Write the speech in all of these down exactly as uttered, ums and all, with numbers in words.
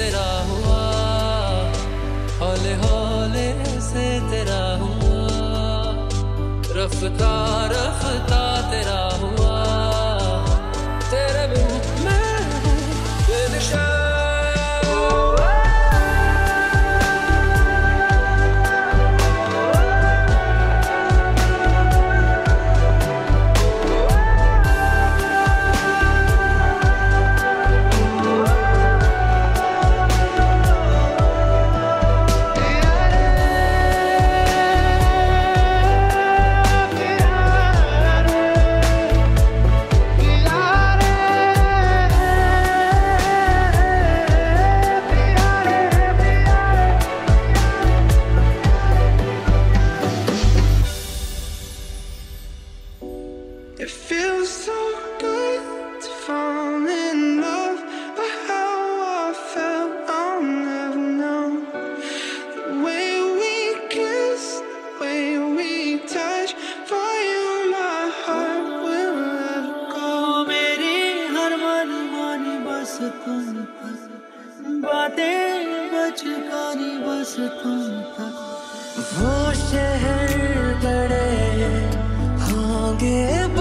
तेरा हुआ, हौले हौले से तेरा हुआ, रफ्ता रफ्ता तेरा हुआ, तेरे बिन मैं हूँ Benisha. It feels so good to fall in love, but how I felt I'll never know. The way we kiss, the way we touch, for you my heart will never go. मेरी हर मनमानी बस तुम तक, बातें बचकानी बस तुम तक। वो शहर बड़े होंगे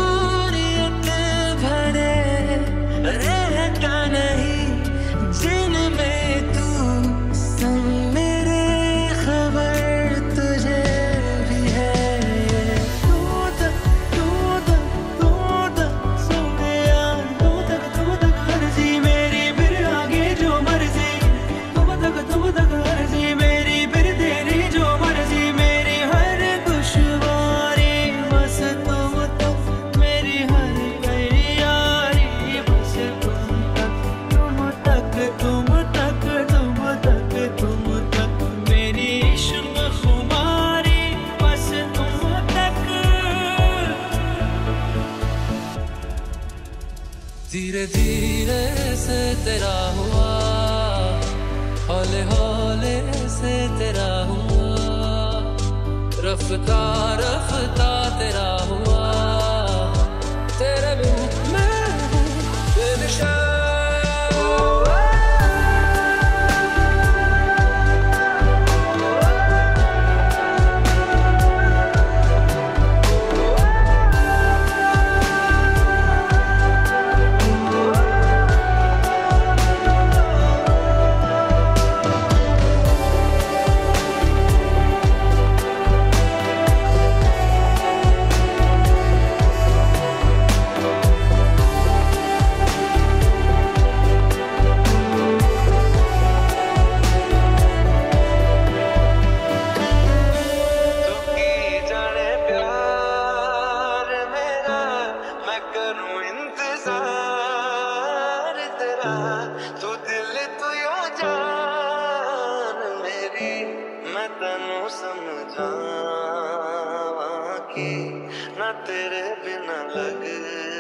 रहता नहीं जिनमें तू संग मेरे, खबर तुझे भी है। तू तक तू तक तू तक सोने यार, तू तक तू तक मर्जी मेरी, फिर आगे जो मर्जी। तुम तक तुम तक मर्जी मेरी, फिर तेरी जो मर्जी मेरी। हर दुश्वारी बस तुम तक, मेरी हर तैयारी बस तुम तक। तुम तक तुम तक तुम तक मेरी इश्क खुमारी बस तुम तक। धीरे धीरे से तेरा हुआ, हौले हौले से तेरा हुआ, रफ्ता रफ्ता तेरा हुआ, तेरे बिन मैं हूँ बेनिशा। तू दिल तू यो जान मेरी, मैं तैनू समझावां कि ना तेरे बिना लग